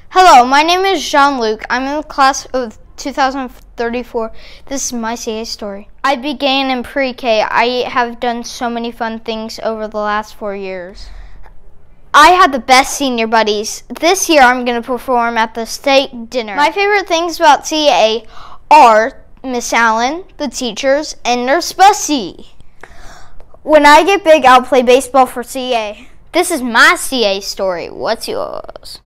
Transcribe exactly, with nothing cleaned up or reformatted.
Hello, my name is Jean-Luc. I'm in the class of two thousand thirty-four. This is my C A story. I began in pre-K. I have done so many fun things over the last four years. I had the best senior buddies. This year I'm going to perform at the state dinner. My favorite things about C A are Miss Allen, the teachers, and Nurse Bussy. When I get big, I'll play baseball for C A. This is my C A story. What's yours?